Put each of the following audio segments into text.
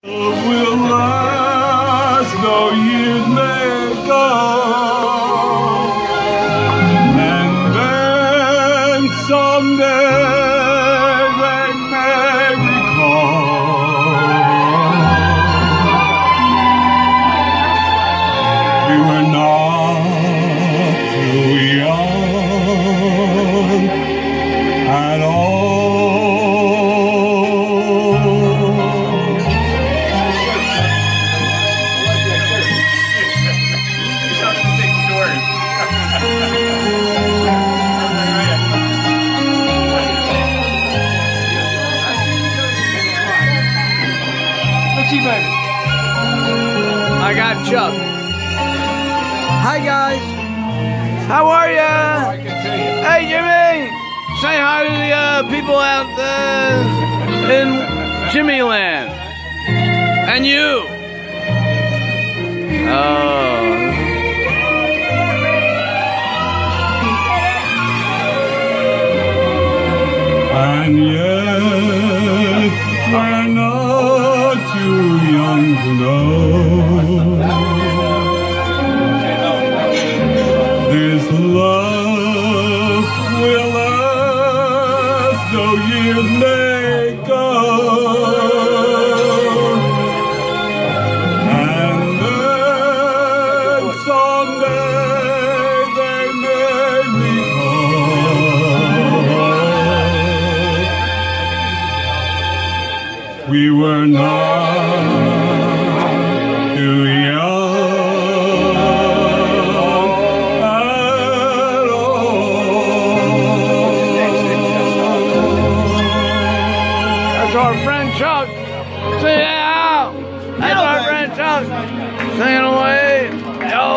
Will last though years may go, and then someday they may recall we were not too young at all. I got Chuck. Hi guys. How are ya? Hey Jimmy. Say hi to the people out in Jimmy Land. And you. Oh. And yet we're not too young to know this love will last though years may go, and then someday they may recall we were not too young at all. That's our friend Chuck. Say out. That's our friend Chuck. Singing away. Yo.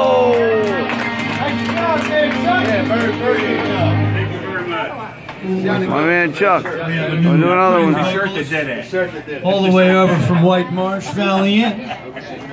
My man Chuck. We'll do another one. All the way over from White Marsh Valley Inn.